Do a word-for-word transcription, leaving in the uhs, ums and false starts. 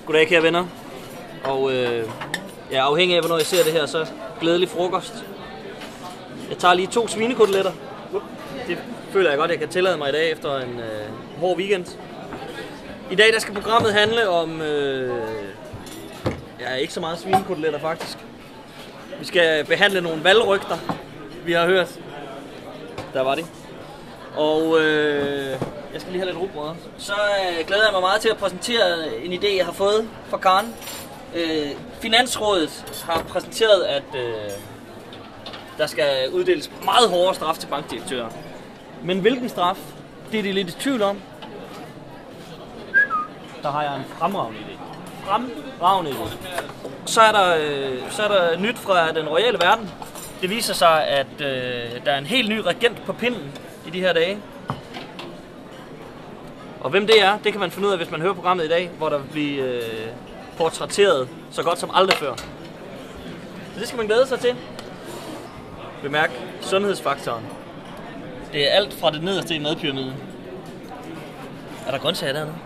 Goddag kære venner, og øh, ja, afhængig af hvornår jeg ser det her, så glædelig frokost. Jeg tager lige to svinekoteletter. Det føler jeg godt, jeg kan tillade mig i dag efter en øh, hård weekend. I dag der skal programmet handle om, øh, ja, ikke så meget svinekoteletter faktisk. Vi skal behandle nogle valgrygter, vi har hørt. Der var det. Og øh, jeg skal lige have lidt rugbrød. Så øh, glæder jeg mig meget til at præsentere en idé, jeg har fået fra Karen. Øh, Finansrådet har præsenteret, at øh, der skal uddeles meget hårdere straf til bankdirektører. Men hvilken straf? Det er de lidt i tvivl om. Der har jeg en fremragende idé. Fremragende idé. Så er der, øh, så er der nyt fra den royale verden. Det viser sig, at øh, der er en helt ny regent på pinden i de her dage. Og hvem det er, det kan man finde ud af, hvis man hører programmet i dag, hvor der vil blive øh, portrætteret så godt som aldrig før. Så det skal man glæde sig til. Bemærk sundhedsfaktoren. Det er alt fra det nederste i madpyramiden. Er der grøntsager dernede?